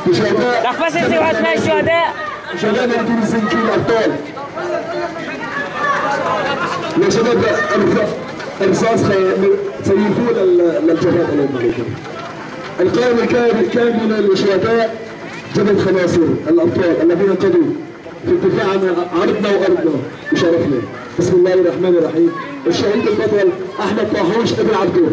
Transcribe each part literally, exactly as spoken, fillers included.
بشهداء لحظة بس يصيروا اسماء الشهداء. شهداء ميادين الزنكي الابطال. يا شباب الرصاص سيفون للجبهات. اللهم عليكم. القائمة كاملة لشهداء جبل خناصر الابطال الذين قضوا في الدفاع عن عرضنا وارضنا وشرفنا. بسم الله الرحمن الرحيم. الشهيد البطل احمد طاحوش ابن عبدو.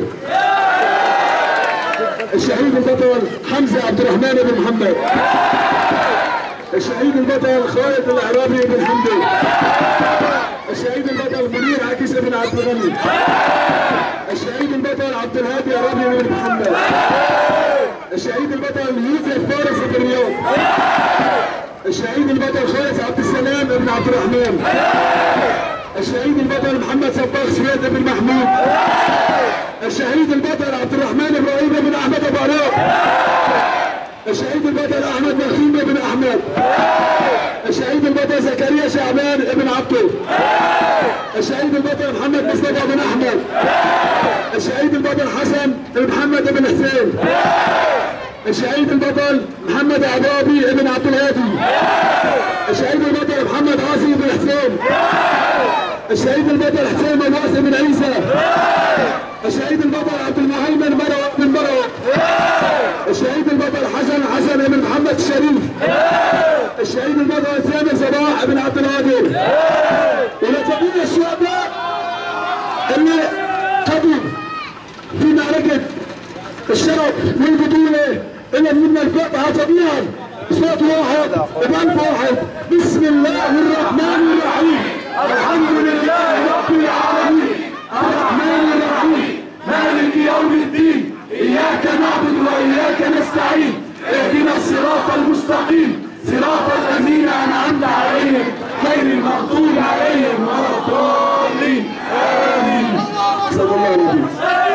الشهيد البطل حمزه عبد الرحمن بن محمد. الشهيد البطل خالد العرابي بن حمدي. الشهيد البطل منير عكيس بن عبد الغني. الشهيد البطل عبد الهادي عرابي بن محمد. الشهيد البطل يوسف فارس بن رياض. الشهيد البطل خالد عبد السلام بن عبد الرحمن. الشهيد البطل محمد صباغ سويد بن محمود. الشهيد البطل عبد الرحمن ابراهيم بن احمد ابو عراق. الشهيد البطل احمد مخيم بن احمد. الشهيد البطل زكريا شعبان بن عبده. الشهيد البطل محمد مصطفى بن احمد. الشهيد البطل حسن بن محمد بن حسين. الشهيد البطل محمد عبابي بن عبد الهادي. الشهيد البطل محمد عاصي بن حسين. الشهيد البطل حسين بن واصل بن عيسى. الشهيد البطل عبد المهيمن مروه بن مروه. الشهيد البطل حسن حسن بن محمد الشريف. الشهيد البطل سامر صباح بن عبد القادر. الى جميع الشهداء اللي قضوا في معركه الشرف والبطوله الى منا الفاتحه جميعا صوت واحد بقلب واحد. بسم الله الرحمن الرحيم. الحمد لله رب العالمين الرحمن الرحيم مالك يوم الدين اياك نعبد واياك نستعين اهدنا الصراط المستقيم صراط الذين انعمت عليهم غير المغضوب عليهم ولا الضالين امين. صلى الله عليه وسلم.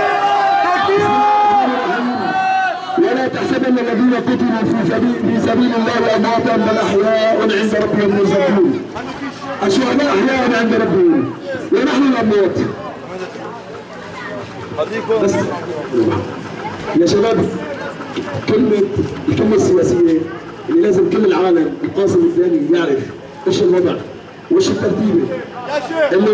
ولا تحسبن الذين قتلوا في سبيل في سبيل الله امواتا بل احياء عند ربهم يرزقون. الشهداء احياء عند ربهم ونحن الاموات. بس يا شباب كلمة الكلمة السياسية اللي لازم كل العالم القاسم الثاني يعرف ايش الوضع وايش الترتيبة اللي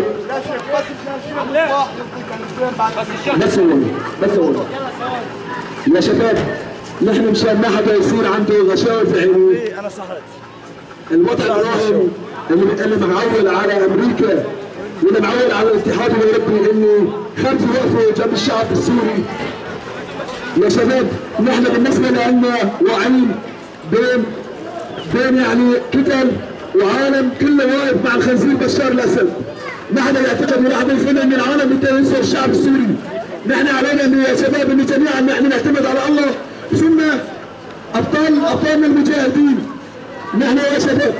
بس هو بس هو يا شباب نحن مشان ما حدا يصير عنده غشاوة في عينه. الوضع الراهن اللي اللي معول على امريكا واللي معول على الاتحاد الاوروبي انه خمسه وقفوا جنب الشعب السوري. يا شباب نحن بالنسبه لنا واعيين بين بين يعني كتل وعالم كله واقف مع الخنزير بشار الاسد. ما حدا يعتقد ولا حدا يفهم ان العالم بده ينصر الشعب السوري. نحن علينا انه يا شباب انه جميعا نحن نعتمد على الله ثم ابطال ابطالنا المجاهدين. نحن يا شباب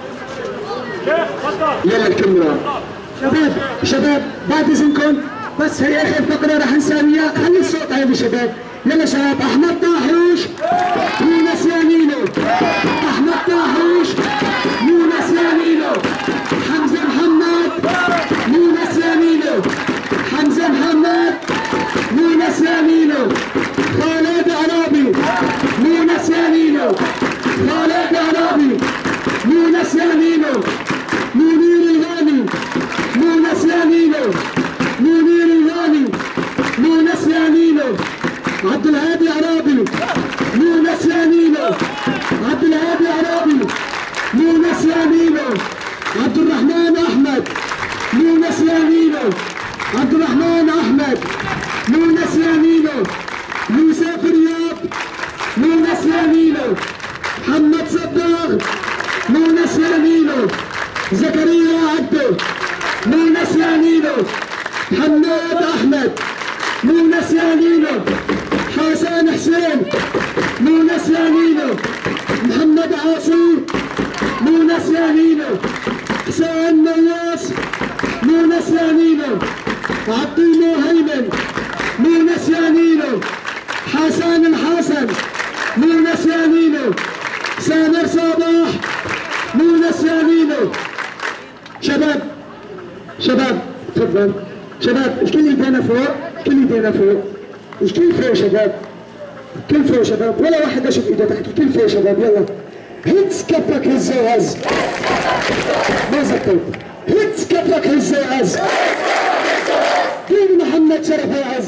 يلا الكاميرا. شباب شباب بعد اذنكم بس هي اخر فقره رح نسويها. خلي الصوت عالي شباب. يلا شباب. احمد طاحوش مونس يانينو. احمد طاحوش مونس يانينو. حمزه محمد مونس يانينو. حمزه محمد مونس يانينو. خالد عرابي مونس يانينو. خالد عرابي مونس يانينو. منير الغاني مونس يانينو. منير الغاني مونس يانينو. عبد الهادي عرابي مونس يانينو. عبد الهادي عرابي مونس يانينو. عبد الرحمن احمد مونس يانينو. عبد الرحمن احمد مونس يانينو. يوسف رياض مونس يانينو. محمد صباغ مونس يانينو. زكريا عبده مونس يانينو. حماد احمد مونس يانينو. حسن حسين مونس يانينو. محمد عاصي مونس يانينو. حسين نواس مونس يانينو. عبد المهيمن مونس يانينو. حسن الحسن مونس يانينو. سامر صباح مونس يانينو. شباب شباب تفضل شباب الكل يدينا فوق الكل يدينا فوق الكل فوق شباب كلفه يا شباب، ولا واحد اشوف ايده تحكي كلفه يا شباب. يلا هز كفك هز وهز. ما زكيت. هز كفك هز وهز. دين محمد شرف وعز.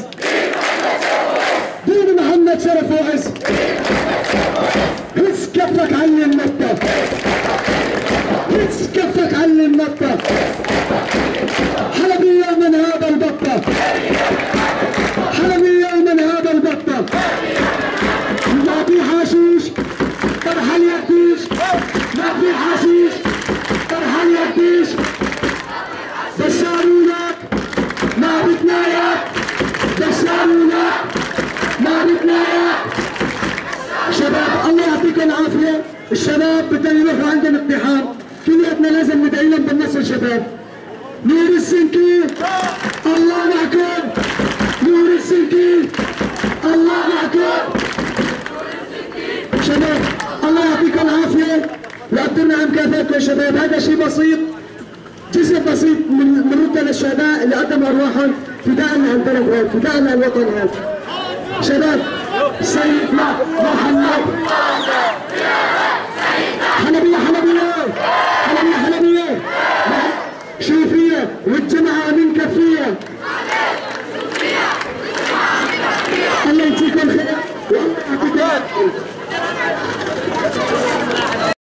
دين محمد شرف وعز. هز كفك علي النطة. هز كفك علي النطة. حلبية من هذا البطة. حلبية من هذا البطة. ما في حشيش ترحل يديش. ما في حشيش ترحل يديش. دشارونك ما بتنايا. دشارونك ما بتنايا. شباب الله يعطيكم العافية. الشباب بدهم يروحوا عندهم امتحان، كلياتنا لازم ندعي لهم بالنصر. شباب نور السنكي الله معكم. نور السنكي الله معكم. شباب الله يعطيكم العافية وقدرنا عن مكافاتكم يا شباب. هذا شيء بسيط، جزء بسيط من من رتب الشهداء اللي قدموا ارواحهم فداء للبلد هذا، فداء للوطن هذا. شباب سيدنا محمد